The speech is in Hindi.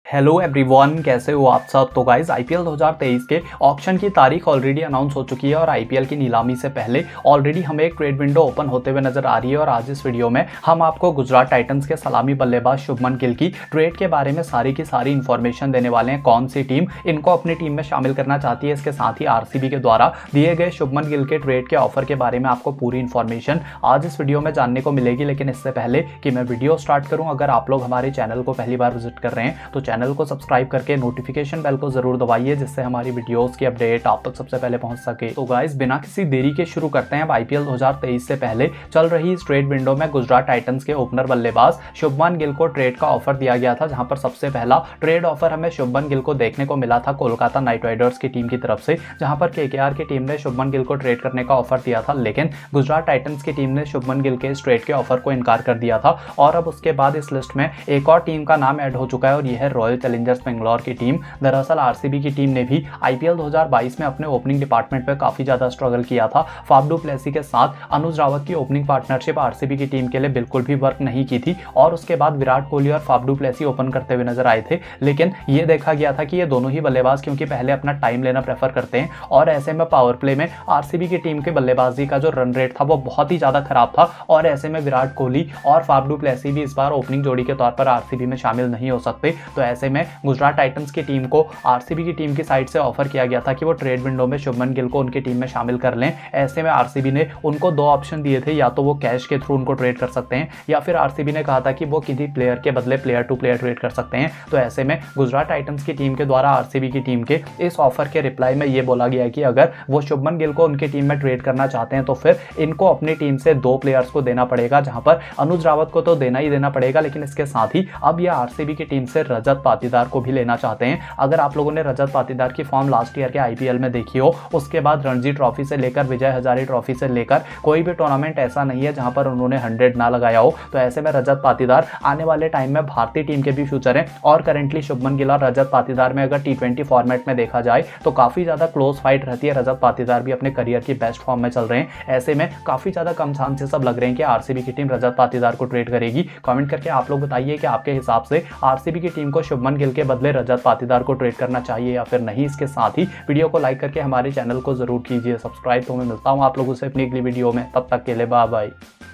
हेलो एवरीवन, कैसे हो आप सब। तो गाइज आईपीएल 2023 के ऑक्शन की तारीख ऑलरेडी अनाउंस हो चुकी है और आईपीएल की नीलामी से पहले ऑलरेडी हमें एक ट्रेड विंडो ओपन होते हुए नजर आ रही है। और आज इस वीडियो में हम आपको गुजरात टाइटंस के सलामी बल्लेबाज शुभमन गिल की ट्रेड के बारे में सारी की सारी इन्फॉर्मेशन देने वाले हैं। कौन सी टीम इनको अपनी टीम में शामिल करना चाहती है, इसके साथ ही आरसीबी के द्वारा दिए गए शुभमन गिल के ट्रेड के ऑफर के बारे में आपको पूरी इन्फॉर्मेशन आज इस वीडियो में जानने को मिलेगी। लेकिन इससे पहले कि मैं वीडियो स्टार्ट करूं, अगर आप लोग हमारे चैनल को पहली बार विजिट कर रहे हैं तो चैनल को सब्सक्राइब करके नोटिफिकेशन बेल को जरूर दबाइए, जिससे हमारी वीडियोस की अपडेट आप तक सबसे पहले पहुंच सके। तो गाइस बिना किसी देरी के शुरू करते हैं। अब आईपीएल 2023 से पहले चल रही इस ट्रेड विंडो में गुजरात टाइटंस के ओपनर बल्लेबाज शुभमन गिल को ट्रेड का ऑफर दिया गया था, जहां पर सबसे पहला ट्रेड ऑफर हमें शुभमन गिल को देखने को मिला था कोलकाता नाइट राइडर्स की टीम की तरफ से, जहां पर केकेआर की टीम ने शुभमन गिल को ट्रेड करने का ऑफर दिया था। लेकिन गुजरात टाइटंस की टीम ने शुभमन गिल के इस ट्रेड के ऑफर को इनकार कर दिया था। और अब उसके बाद इस लिस्ट में एक और टीम का नाम ऐड हो चुका है और यह है रॉयल चैलेंजर्स बेंगलोर की टीम। दरअसल आरसीबी की टीम ने भी आईपीएल 2022 में अपने ओपनिंग डिपार्टमेंट पे काफी ज्यादा स्ट्रगल किया था। फाफ डू प्लेसी के साथ अनुज रावत की ओपनिंग पार्टनरशिप आरसीबी की टीम के लिए बिल्कुल भी वर्क नहीं की थी और उसके बाद विराट कोहली और फाफ डू प्लेसी ओपन करते हुए नजर आए थे। लेकिन ये देखा गया था कि ये दोनों ही बल्लेबाज क्योंकि पहले अपना टाइम लेना प्रेफर करते हैं और ऐसे में पावर प्ले में आरसीबी की टीम के बल्लेबाजी का जो रन रेट था वो बहुत ही ज्यादा खराब था। और ऐसे में विराट कोहली और फाफ डू प्लेसी भी इस बार ओपनिंग जोड़ी के तौर पर आरसीबी में शामिल नहीं हो सकते। तो ऐसे में गुजरात टाइटंस की टीम को आरसीबी की टीम की साइड से ऑफर किया गया था कि वो ट्रेड विंडो में शुभमन गिल को उनकी टीम में शामिल कर लें। ऐसे में आरसीबी ने उनको दो ऑप्शन दिए थे, या तो वो कैश के थ्रू उनको ट्रेड कर सकते हैं या फिर आरसीबी ने कहा था कि वो किसी प्लेयर के बदले प्लेयर टू प्लेयर ट्रेड कर सकते हैं। तो ऐसे में गुजरात टाइटंस की टीम के द्वारा आरसीबी की टीम के इस ऑफर के रिप्लाई में ये बोला गया कि अगर वो शुभमन गिल को उनकी टीम में ट्रेड करना चाहते हैं तो फिर इनको अपनी टीम से दो प्लेयर्स को देना पड़ेगा, जहां पर अनुज रावत को तो देना ही देना पड़ेगा, लेकिन इसके साथ ही अब यह आरसीबी की टीम से रजत पाटीदार को भी लेना चाहते हैं। अगर आप लोगों ने रजत पाटीदार की फॉर्म लास्ट ईयर के आईपीएल में देखी हो, उसके बाद रणजी ट्रॉफी से लेकर विजय हजारे ट्रॉफी से लेकर कोई भी टूर्नामेंट ऐसा नहीं है जहां पर उन्होंने 100 ना लगाया हो। तो ऐसे में रजत पाटीदार आने वाले टाइम में भारतीय टीम के भी फ्यूचर हैं और करेंटली शुभमन गिल और रजत पाटीदार में अगर टी20 फॉर्मेट में देखा जाए तो काफी ज्यादा क्लोज फाइट रहती है। रजत पाटीदार भी अपने करियर की बेस्ट फॉर्म में चल रहे हैं। ऐसे में काफी ज्यादा कम चांसेस अब लग रहे हैं कि आरसीबी की टीम रजत पाटीदार को ट्रेड करेगी। कमेंट करके आप लोग बताइए कि आपके हिसाब से आरसीबी की टीम को शुभमन गिल के बदले रजत पाटीदार को ट्रेड करना चाहिए या फिर नहीं। इसके साथ ही वीडियो को लाइक करके हमारे चैनल को जरूर कीजिए सब्सक्राइब। तो मैं मिलता हूं आप लोगों से अपनी अगली वीडियो में, तब तक के लिए बाय बाय।